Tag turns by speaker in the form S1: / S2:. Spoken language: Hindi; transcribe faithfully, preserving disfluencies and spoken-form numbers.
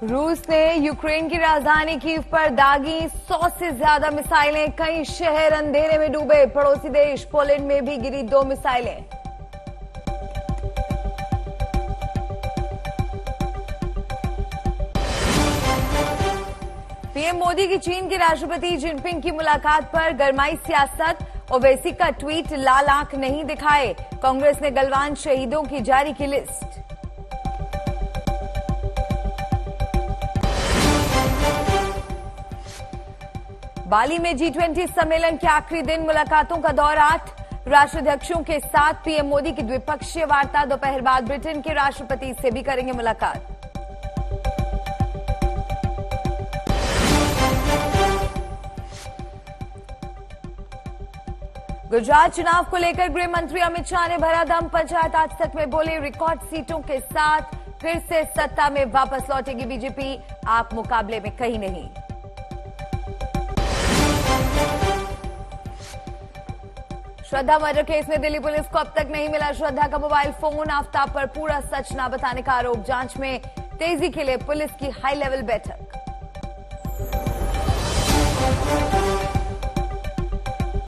S1: रूस ने यूक्रेन की राजधानी कीव पर दागी सौ से ज्यादा मिसाइलें, कई शहर अंधेरे में डूबे। पड़ोसी देश पोलैंड में भी गिरी दो मिसाइलें। पीएम मोदी की चीन के राष्ट्रपति जिनपिंग की मुलाकात पर गरमाई सियासत। ओवैसी का ट्वीट लाल आंख नहीं दिखाए। कांग्रेस ने गलवान शहीदों की जारी की लिस्ट। बाली में जी ट्वेंटी सम्मेलन के आखिरी दिन मुलाकातों का दौर आठ। राष्ट्राध्यक्षों के साथ पीएम मोदी की द्विपक्षीय वार्ता। दोपहर बाद ब्रिटेन के राष्ट्रपति से भी करेंगे मुलाकात। गुजरात चुनाव को लेकर गृह मंत्री अमित शाह ने भरा दम। पंचायत आज तक में बोले, रिकॉर्ड सीटों के साथ फिर से सत्ता में वापस लौटेगी बीजेपी। आप मुकाबले में कहीं नहीं। श्रद्धा मर्डर केस में दिल्ली पुलिस को अब तक नहीं मिला श्रद्धा का मोबाइल फोन। आफ्ताब पर पूरा सच न बताने का आरोप। जांच में तेजी के लिए पुलिस की हाई लेवल बैठक।